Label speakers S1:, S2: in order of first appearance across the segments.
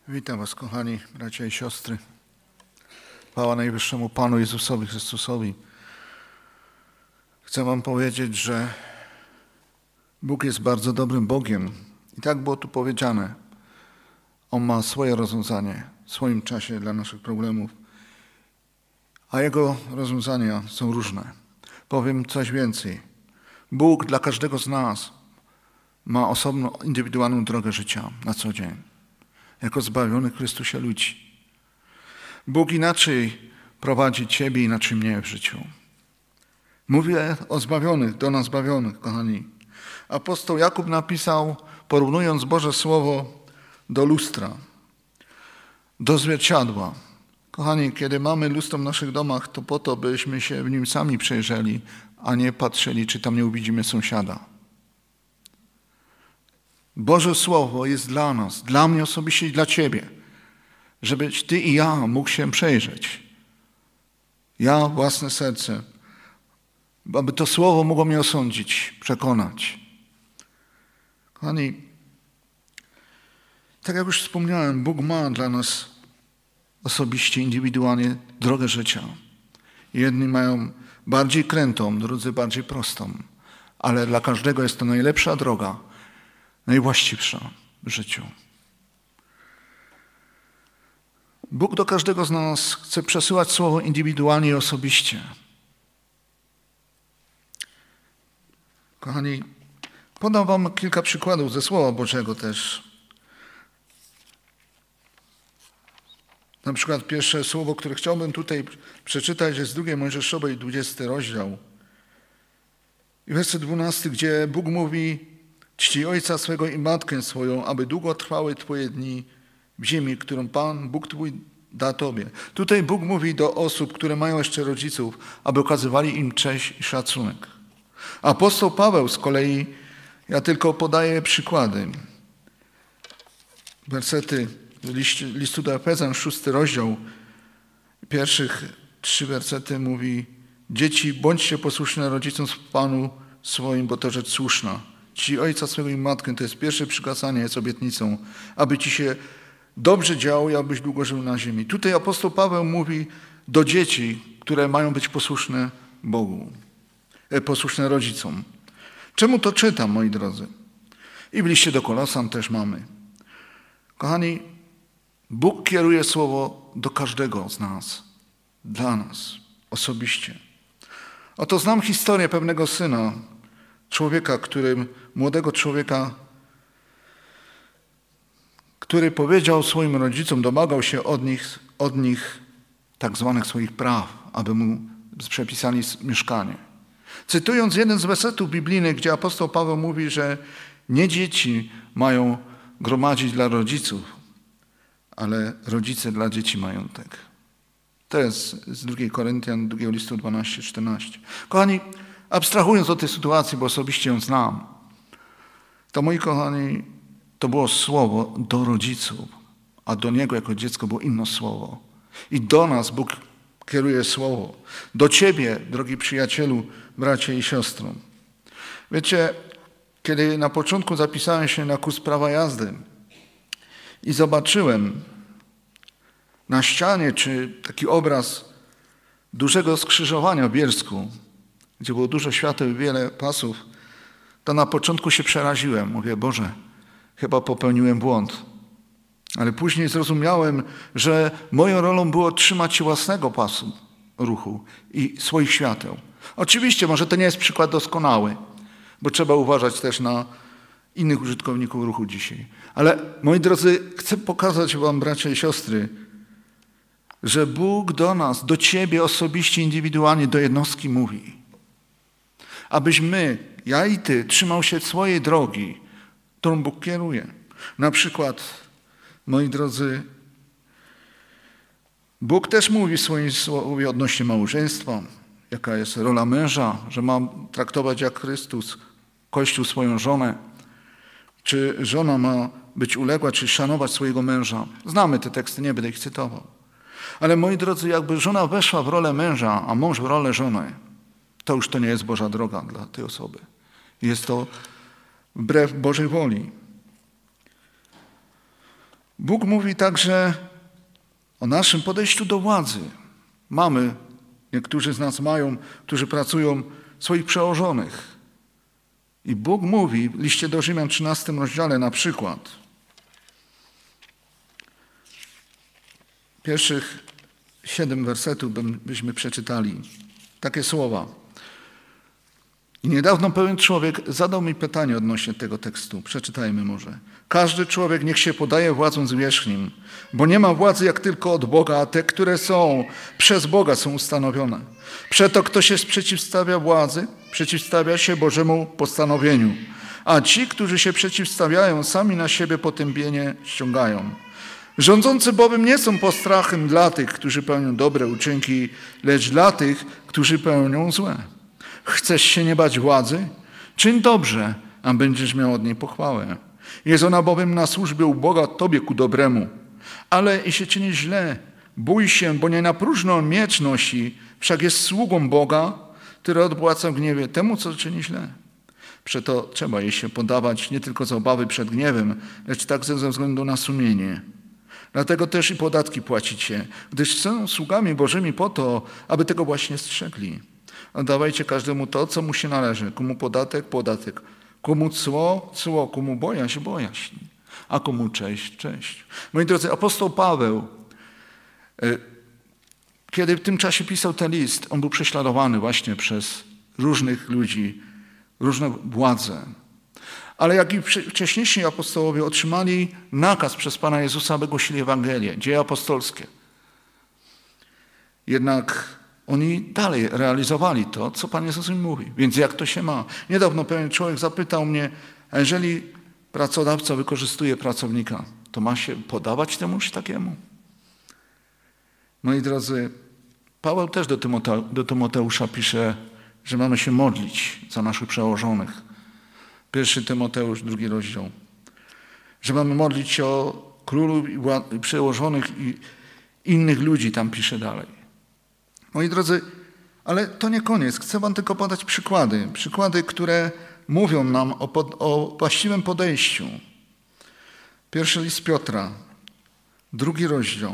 S1: Witam Was, kochani bracia i siostry. Chwała najwyższemu Panu Jezusowi Chrystusowi. Chcę Wam powiedzieć, że Bóg jest bardzo dobrym Bogiem. I tak było tu powiedziane. On ma swoje rozwiązanie w swoim czasie dla naszych problemów. A Jego rozwiązania są różne. Powiem coś więcej. Bóg dla każdego z nas ma osobną, indywidualną drogę życia na co dzień. Jako zbawionych w Chrystusie ludzi. Bóg inaczej prowadzi Ciebie, inaczej mnie w życiu. Mówię o zbawionych, do nas zbawionych, kochani. Apostoł Jakub napisał, porównując Boże Słowo do lustra, do zwierciadła. Kochani, kiedy mamy lustro w naszych domach, to po to, byśmy się w nim sami przejrzeli, a nie patrzyli, czy tam nie uwidzimy sąsiada. Boże Słowo jest dla nas, dla mnie osobiście i dla Ciebie, żebyś Ty i ja mógł się przejrzeć. Ja, własne serce, aby to Słowo mogło mnie osądzić, przekonać. Kochani, tak jak już wspomniałem, Bóg ma dla nas osobiście, indywidualnie drogę życia. Jedni mają bardziej krętą, drudzy bardziej prostą, ale dla każdego jest to najlepsza droga, najwłaściwsza w życiu. Bóg do każdego z nas chce przesyłać Słowo indywidualnie i osobiście. Kochani, podam Wam kilka przykładów ze Słowa Bożego też. Na przykład pierwsze słowo, które chciałbym tutaj przeczytać, jest z 2 Mojżeszowej, 20 rozdział. I werset 12, gdzie Bóg mówi: czci ojca swego i matkę swoją, aby długo trwały Twoje dni w ziemi, którą Pan, Bóg Twój, da Tobie. Tutaj Bóg mówi do osób, które mają jeszcze rodziców, aby okazywali im cześć i szacunek. Apostoł Paweł z kolei, ja tylko podaję przykłady. Wersety listu do Efezjan, 6 rozdział, pierwszych 3 wersety mówi: dzieci, bądźcie posłuszne rodzicom w Panu swoim, bo to rzecz słuszna. Ci ojca swego i matkę, to jest pierwsze przykazanie, jest obietnicą, aby Ci się dobrze działo i abyś długo żył na ziemi. Tutaj apostoł Paweł mówi do dzieci, które mają być posłuszne Bogu, posłuszne rodzicom. Czemu to czytam, moi drodzy? I w liście do Kolosan też mamy. Kochani, Bóg kieruje słowo do każdego z nas, dla nas, osobiście. Oto znam historię pewnego syna, młodego człowieka, który powiedział swoim rodzicom, domagał się od nich tak zwanych swoich praw, aby mu przepisali mieszkanie. Cytując jeden z wersetów biblijnych, gdzie apostoł Paweł mówi, że nie dzieci mają gromadzić dla rodziców, ale rodzice dla dzieci majątek. To jest z 2 Koryntian, 2 listu 12-14. Kochani, abstrahując od tej sytuacji, bo osobiście ją znam, to moi kochani, to było słowo do rodziców, a do niego jako dziecko było inne słowo. I do nas Bóg kieruje słowo. Do Ciebie, drogi przyjacielu, bracie i siostro. Wiecie, kiedy na początku zapisałem się na kurs prawa jazdy i zobaczyłem na ścianie, czy taki obraz dużego skrzyżowania w Bielsku, gdzie było dużo świateł i wiele pasów, to na początku się przeraziłem. Mówię: Boże, chyba popełniłem błąd. Ale później zrozumiałem, że moją rolą było trzymać się własnego pasu ruchu i swoich świateł. Oczywiście, może to nie jest przykład doskonały, bo trzeba uważać też na innych użytkowników ruchu dzisiaj. Ale, moi drodzy, chcę pokazać Wam, bracia i siostry, że Bóg do nas, do Ciebie osobiście, indywidualnie, do jednostki mówi. Abyś my, ja i Ty, trzymał się swojej drogi, którą Bóg kieruje. Na przykład, moi drodzy, Bóg też mówi w swoim słowie odnośnie małżeństwa, jaka jest rola męża, że ma traktować jak Chrystus, Kościół, swoją żonę. Czy żona ma być uległa, czy szanować swojego męża. Znamy te teksty, nie będę ich cytował. Ale moi drodzy, jakby żona weszła w rolę męża, a mąż w rolę żony, to już to nie jest Boża droga dla tej osoby. Jest to wbrew Bożej woli. Bóg mówi także o naszym podejściu do władzy. Niektórzy z nas mają, którzy pracują, swoich przełożonych. I Bóg mówi w liście do Rzymian 13 rozdziale na przykład, pierwszych 7 wersetów byśmy przeczytali takie słowa. I niedawno pewien człowiek zadał mi pytanie odnośnie tego tekstu. Przeczytajmy może. Każdy człowiek niech się podaje władzom zwierzchnim, bo nie ma władzy jak tylko od Boga, a te, które są, przez Boga są ustanowione. Przeto kto się przeciwstawia władzy, przeciwstawia się Bożemu postanowieniu, a ci, którzy się przeciwstawiają, sami na siebie potępienie ściągają. Rządzący bowiem nie są postrachem dla tych, którzy pełnią dobre uczynki, lecz dla tych, którzy pełnią złe. Chcesz się nie bać władzy? Czyń dobrze, a będziesz miał od niej pochwałę. Jest ona bowiem na służbie u Boga tobie ku dobremu. Ale jeśli czynisz źle, bój się, bo nie na próżno miecz nosi, wszak jest sługą Boga, który odpłaca w gniewie temu, co czyni źle. Przeto trzeba jej się podawać nie tylko z obawy przed gniewem, lecz także ze względu na sumienie. Dlatego też i podatki płacicie, gdyż są sługami Bożymi po to, aby tego właśnie strzegli. Oddawajcie każdemu to, co mu się należy. Komu podatek, podatek. Komu cło, cło. Komu bojaźń, bojaźń. A komu cześć, cześć. Moi drodzy, apostoł Paweł, kiedy w tym czasie pisał ten list, on był prześladowany właśnie przez różnych ludzi, różne władze. Ale jak i wcześniejsi apostołowie otrzymali nakaz przez Pana Jezusa, aby głosili Ewangelię, dzieje apostolskie. Jednak oni dalej realizowali to, co Pan Jezus im mówi. Więc jak to się ma? Niedawno pewien człowiek zapytał mnie, a jeżeli pracodawca wykorzystuje pracownika, to ma się podawać temuż takiemu? Moi drodzy, Paweł też do Tymoteusza pisze, że mamy się modlić za naszych przełożonych. 1 Tymoteusz, 2 rozdział. Że mamy modlić się o królów i przełożonych i innych ludzi, tam pisze dalej. Moi drodzy, ale to nie koniec. Chcę wam tylko podać przykłady. Przykłady, które mówią nam o właściwym podejściu. 1 list Piotra, 2 rozdział.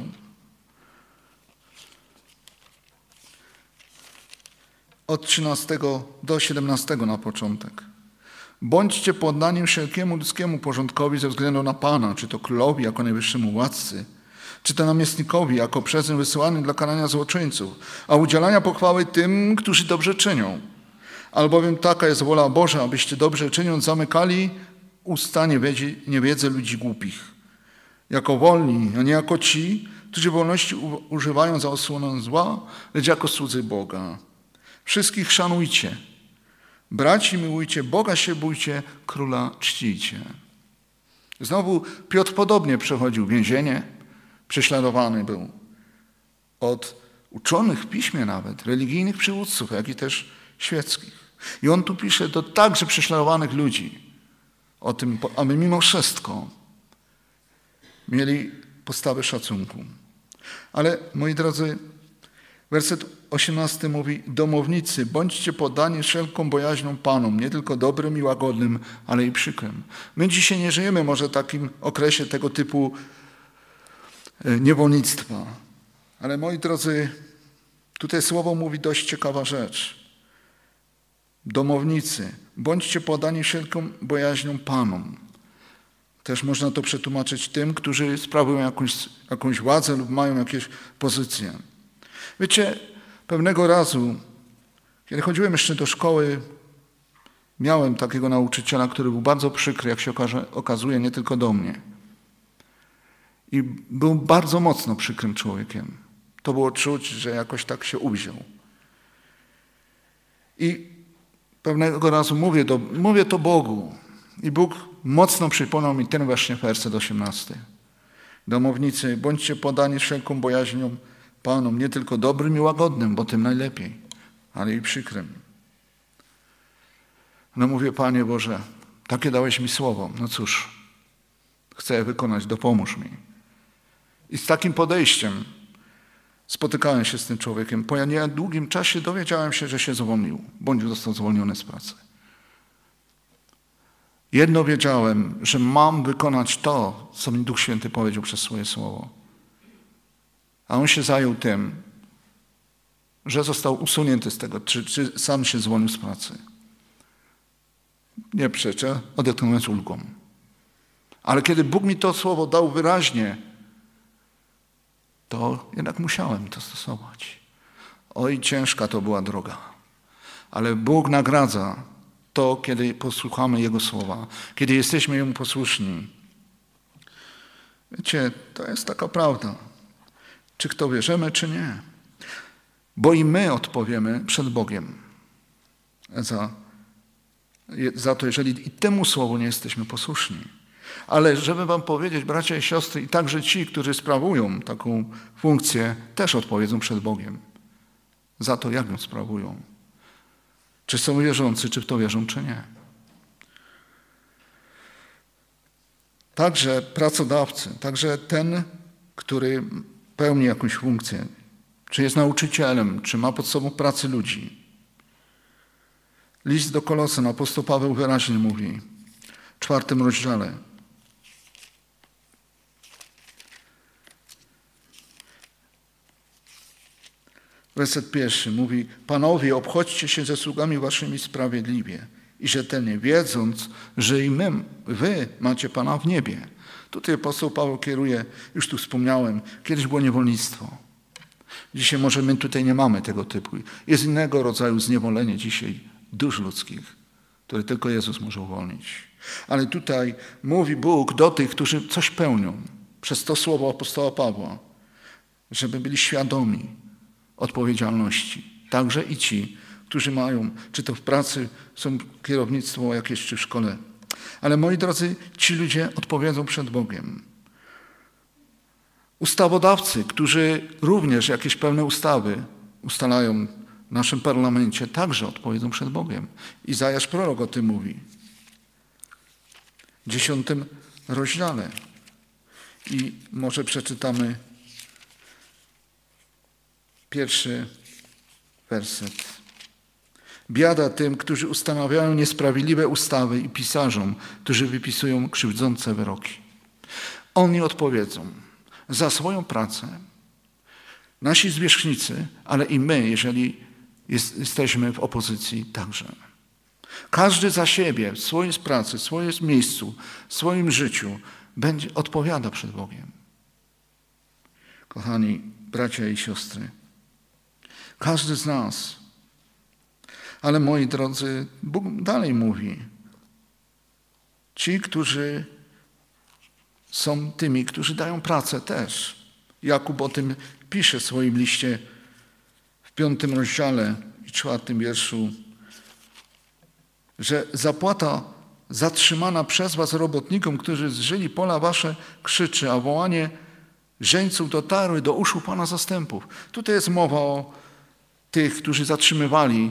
S1: Od 13 do 17 na początek. Bądźcie poddani wszelkiemu ludzkiemu porządkowi ze względu na Pana, czy to królowi jako najwyższemu władcy, czy to namiestnikowi jako przez niego wysyłany dla karania złoczyńców, a udzielania pochwały tym, którzy dobrze czynią. Albowiem taka jest wola Boża, abyście dobrze czyniąc zamykali usta niewiedzy ludzi głupich. Jako wolni, a nie jako ci, którzy wolności używają za osłoną zła, lecz jako słudzy Boga. Wszystkich szanujcie. Braci miłujcie, Boga się bójcie, króla czcijcie. Znowu Piotr podobnie przechodził więzienie, prześladowany był od uczonych w piśmie nawet, religijnych przywódców, jak i też świeckich. I on tu pisze do także prześladowanych ludzi o tym, aby mimo wszystko mieli postawę szacunku. Ale moi drodzy, werset 18 mówi: domownicy, bądźcie poddani wszelką bojaźnią Panom, nie tylko dobrym i łagodnym, ale i przykrym. My dzisiaj nie żyjemy może w takim okresie tego typu niewolnictwa. Ale moi drodzy, tutaj słowo mówi dość ciekawa rzecz. Domownicy, bądźcie poddani wszelką bojaźnią Panom. Też można to przetłumaczyć tym, którzy sprawują jakąś władzę lub mają jakieś pozycje. Wiecie, pewnego razu, kiedy chodziłem jeszcze do szkoły, miałem takiego nauczyciela, który był bardzo przykry, jak się okazuje, nie tylko do mnie. I był bardzo mocno przykrym człowiekiem. To było czuć, że jakoś tak się uwziął. I pewnego razu mówię to Bogu. I Bóg mocno przypomniał mi ten właśnie werset 18. Domownicy, bądźcie poddani wszelką bojaźnią Panom, nie tylko dobrym i łagodnym, bo tym najlepiej, ale i przykrym. No mówię, Panie Boże, takie dałeś mi słowo. No cóż, chcę je wykonać, dopomóż mi. I z takim podejściem spotykałem się z tym człowiekiem. Po niedługim czasie dowiedziałem się, że się zwolnił, bądź został zwolniony z pracy. Jedno wiedziałem, że mam wykonać to, co mi Duch Święty powiedział przez swoje słowo. A on się zajął tym, że został usunięty z tego, czy sam się zwolnił z pracy. Nie przeczę, odetchnąłem z ulgą. Ale kiedy Bóg mi to słowo dał wyraźnie, to jednak musiałem to stosować. Oj, ciężka to była droga. Ale Bóg nagradza to, kiedy posłuchamy Jego słowa, kiedy jesteśmy Jemu posłuszni. Wiecie, to jest taka prawda. Czy kto bierzemy, czy nie. Bo i my odpowiemy przed Bogiem za to, jeżeli i temu słowu nie jesteśmy posłuszni. Ale żeby wam powiedzieć, bracia i siostry, i także ci, którzy sprawują taką funkcję, też odpowiedzą przed Bogiem za to, jak ją sprawują. Czy są wierzący, czy w to wierzą, czy nie. Także pracodawcy, także ten, który pełni jakąś funkcję, czy jest nauczycielem, czy ma pod sobą pracy ludzi. List do Kolosan, apostoł Paweł wyraźnie mówi w 4 rozdziale. Werset 1 mówi: Panowie, obchodźcie się ze sługami waszymi sprawiedliwie i rzetelnie, wiedząc, że i wy macie Pana w niebie. Tutaj apostoł Paweł kieruje, już tu wspomniałem, kiedyś było niewolnictwo. Dzisiaj może my tutaj nie mamy tego typu. Jest innego rodzaju zniewolenie dzisiaj dusz ludzkich, które tylko Jezus może uwolnić. Ale tutaj mówi Bóg do tych, którzy coś pełnią, przez to słowo apostoła Pawła, żeby byli świadomi odpowiedzialności. Także i ci, którzy mają, czy to w pracy, są kierownictwo jakieś, czy w szkole. Ale moi drodzy, ci ludzie odpowiedzą przed Bogiem. Ustawodawcy, którzy również jakieś pewne ustawy ustalają w naszym parlamencie, także odpowiedzą przed Bogiem. Izajasz prorok o tym mówi. W 10 rozdziale. I może przeczytamy 1 werset. Biada tym, którzy ustanawiają niesprawiedliwe ustawy i pisarzom, którzy wypisują krzywdzące wyroki. Oni odpowiedzą za swoją pracę, nasi zwierzchnicy, ale i my, jeżeli jesteśmy w opozycji także. Każdy za siebie, w swojej pracy, w swoim miejscu, w swoim życiu odpowiada przed Bogiem. Kochani bracia i siostry, każdy z nas. Ale moi drodzy, Bóg dalej mówi. Ci, którzy są tymi, którzy dają pracę też. Jakub o tym pisze w swoim liście w 5 rozdziale i 4 wierszu, że zapłata zatrzymana przez was robotnikom, którzy zżyli pola wasze, krzyczy, a wołanie żeńców dotarły do uszu Pana zastępów. Tutaj jest mowa o tych, którzy zatrzymywali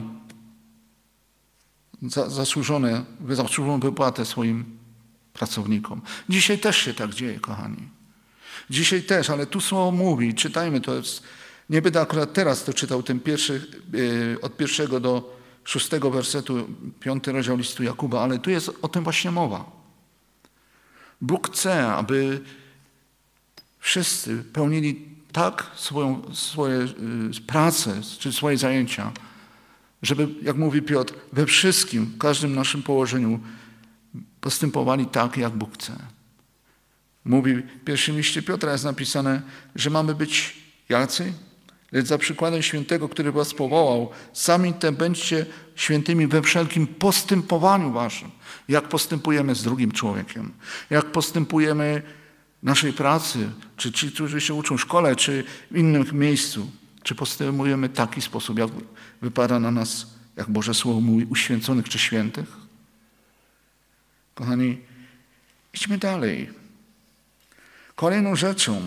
S1: zasłużoną wypłatę swoim pracownikom. Dzisiaj też się tak dzieje, kochani. Dzisiaj też, ale tu słowo mówi, czytajmy to. Nie będę akurat teraz to czytał, od 1 do 6 wersetu, 5 rozdział listu Jakuba, ale tu jest o tym właśnie mowa. Bóg chce, aby wszyscy pełnili tak swoje prace, czy swoje zajęcia, żeby, jak mówi Piotr, we wszystkim, w każdym naszym położeniu postępowali tak, jak Bóg chce. Mówi w pierwszym liście Piotra jest napisane, że mamy być jacy? Lecz za przykładem świętego, który was powołał, sami te bądźcie świętymi we wszelkim postępowaniu waszym. Jak postępujemy z drugim człowiekiem, jak postępujemy w naszej pracy, czy ci, którzy się uczą w szkole, czy w innym miejscu, czy postępujemy w taki sposób, jak wypada na nas, jak Boże Słowo mówi, uświęconych czy świętych? Kochani, idźmy dalej. Kolejną rzeczą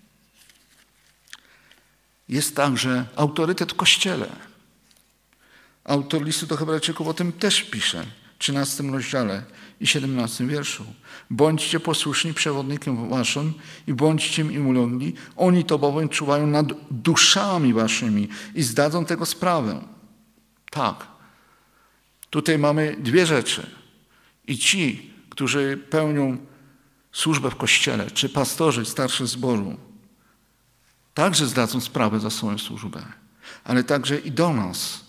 S1: jest także autorytet w Kościele. Autor listu do Hebrajczyków o tym też pisze w 13 rozdziale i 17 wierszu. Bądźcie posłuszni przewodnikom waszym i bądźcie im ulegli. Oni to bowiem czuwają nad duszami waszymi i zdadzą tego sprawę. Tak. Tutaj mamy dwie rzeczy. I ci, którzy pełnią służbę w Kościele, czy pastorzy, starszy zboru, także zdadzą sprawę za swoją służbę, ale także i do nas,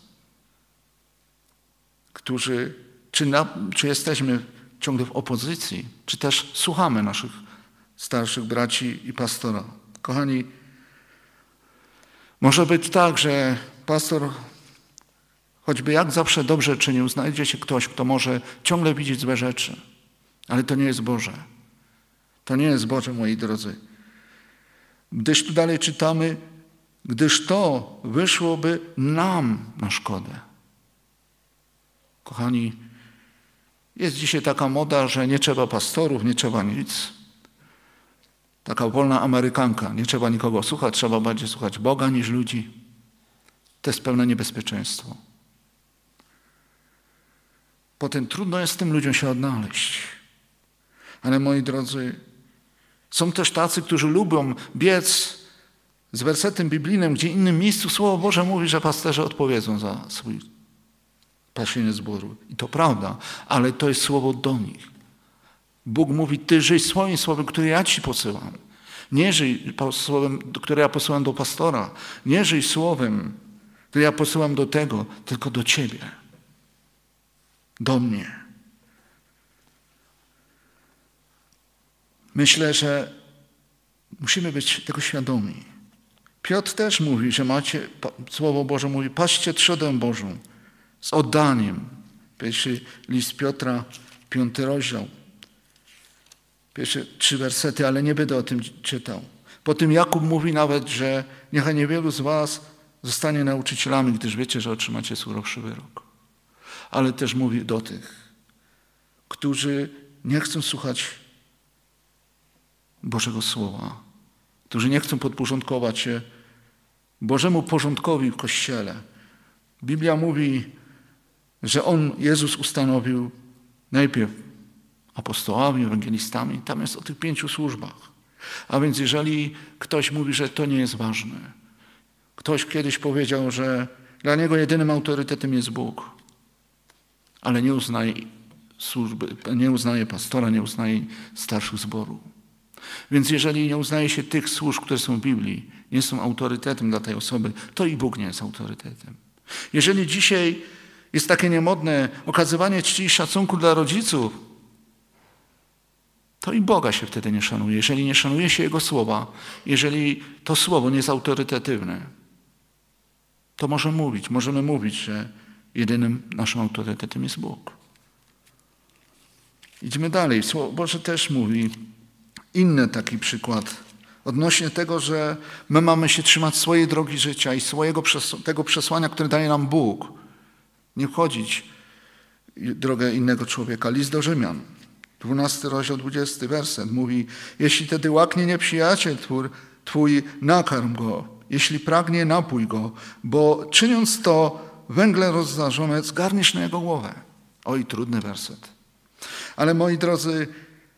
S1: którzy, czy jesteśmy ciągle w opozycji, czy też słuchamy naszych starszych braci i pastora. Kochani, może być tak, że pastor choćby jak zawsze dobrze czynił, znajdzie się ktoś, kto może ciągle widzieć złe rzeczy, ale to nie jest Boże. To nie jest Boże, moi drodzy. Gdyż tu dalej czytamy, gdyż to wyszłoby nam na szkodę. Kochani, jest dzisiaj taka moda, że nie trzeba pastorów, nie trzeba nic. Taka wolna Amerykanka, nie trzeba nikogo słuchać, trzeba bardziej słuchać Boga niż ludzi. To jest pełne niebezpieczeństwo. Potem trudno jest tym ludziom się odnaleźć. Ale moi drodzy, są też tacy, którzy lubią biec z wersetem biblijnym, gdzie w innym miejscu Słowo Boże mówi, że pasterze odpowiedzą za swój pasienie zboru. I to prawda, ale to jest słowo do nich. Bóg mówi, ty żyj swoim słowem, które ja ci posyłam. Nie żyj słowem, które ja posyłam do pastora. Nie żyj słowem, które ja posyłam do tego, tylko do ciebie. Do mnie. Myślę, że musimy być tego świadomi. Piotr też mówi, że macie, Słowo Boże mówi, paście trzodę Bożą z oddaniem. Pierwszy list Piotra, 5 rozdział. Pierwsze 3 wersety, ale nie będę o tym czytał. Potem Jakub mówi nawet, że niechaj niewielu z was zostanie nauczycielami, gdyż wiecie, że otrzymacie surowszy wyrok. Ale też mówi do tych, którzy nie chcą słuchać Bożego Słowa, którzy nie chcą podporządkować się Bożemu porządkowi w Kościele. Biblia mówi, że Jezus ustanowił najpierw apostołami, ewangelistami. Tam jest o tych 5 służbach. A więc jeżeli ktoś mówi, że to nie jest ważne, ktoś kiedyś powiedział, że dla niego jedynym autorytetem jest Bóg, ale nie uznaje służby, nie uznaje pastora, nie uznaje starszych zboru. Więc jeżeli nie uznaje się tych służb, które są w Biblii, nie są autorytetem dla tej osoby, to i Bóg nie jest autorytetem. Jeżeli dzisiaj jest takie niemodne okazywanie czci i szacunku dla rodziców, to i Boga się wtedy nie szanuje. Jeżeli nie szanuje się Jego słowa, jeżeli to słowo nie jest autorytatywne, to możemy mówić, że jedynym naszym autorytetem jest Bóg. Idźmy dalej. Słowo Boże też mówi inny taki przykład odnośnie tego, że my mamy się trzymać swojej drogi życia i tego przesłania, które daje nam Bóg. Nie wchodzić w drogę innego człowieka. List do Rzymian, 12 rozdział, 20 werset mówi: jeśli tedy łaknie nieprzyjaciel twój, nakarm go. Jeśli pragnie, napój go, bo czyniąc to węgle rozżarzone, zgarniesz na jego głowę. Oj, trudny werset. Ale moi drodzy,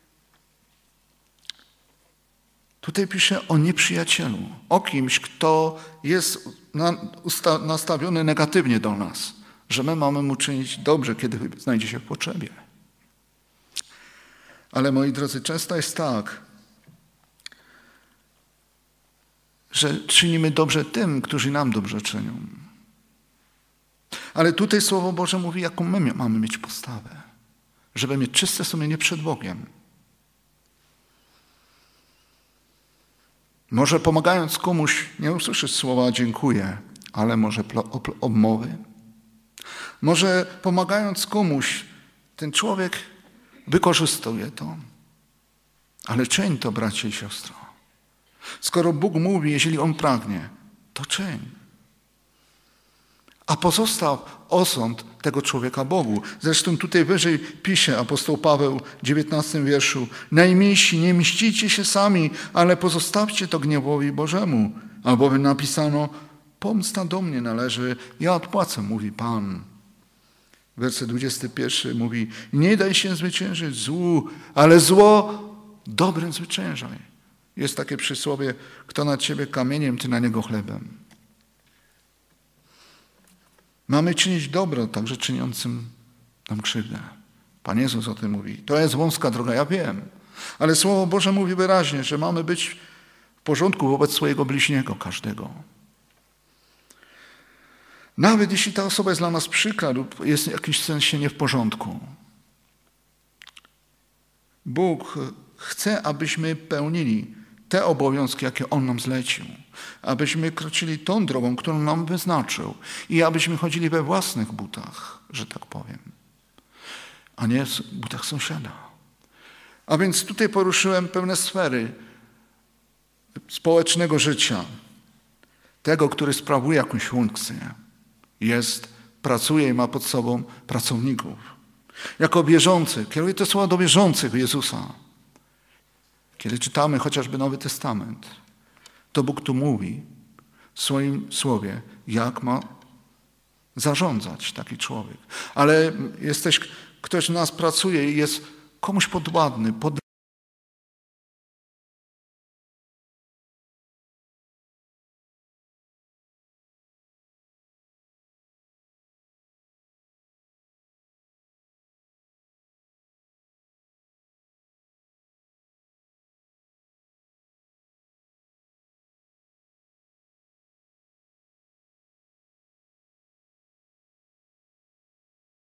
S1: tutaj pisze o nieprzyjacielu, o kimś, kto jest nastawiony negatywnie do nas, że my mamy mu czynić dobrze, kiedy znajdzie się w potrzebie. Ale moi drodzy, często jest tak, że czynimy dobrze tym, którzy nam dobrze czynią. Ale tutaj Słowo Boże mówi, jaką my mamy mieć postawę, żeby mieć czyste sumienie przed Bogiem. Może pomagając komuś nie usłyszeć słowa dziękuję, ale może obmowy. Może pomagając komuś, ten człowiek wykorzystuje to. Ale czyń to, bracie i siostro. Skoro Bóg mówi, jeżeli On pragnie, to czyń. A pozostaw osąd tego człowieka Bogu. Zresztą tutaj wyżej pisze apostoł Paweł w 19 wierszu: najmilsi, nie mścicie się sami, ale pozostawcie to gniewowi Bożemu. Albowiem napisano: pomsta do mnie należy, ja odpłacę, mówi Pan. Werset 21 mówi: nie daj się zwyciężyć złu, ale zło dobrem zwyciężaj. Jest takie przysłowie: kto na ciebie kamieniem, ty na niego chlebem. Mamy czynić dobro także czyniącym nam krzywdę. Pan Jezus o tym mówi. To jest wąska droga, ja wiem. Ale Słowo Boże mówi wyraźnie, że mamy być w porządku wobec swojego bliźniego, każdego. Nawet jeśli ta osoba jest dla nas przykra lub jest w jakimś sensie nie w porządku. Bóg chce, abyśmy pełnili te obowiązki, jakie On nam zlecił. Abyśmy kroczyli tą drogą, którą nam wyznaczył. I abyśmy chodzili we własnych butach, że tak powiem. A nie w butach sąsiada. A więc tutaj poruszyłem pewne sfery społecznego życia. Tego, który sprawuje jakąś funkcję. Pracuje i ma pod sobą pracowników. Jako wierzący, kieruję te słowa do wierzących Jezusa. Kiedy czytamy chociażby Nowy Testament, to Bóg tu mówi w swoim słowie, jak ma zarządzać taki człowiek. Ale ktoś w nas pracuje i jest komuś podwładny,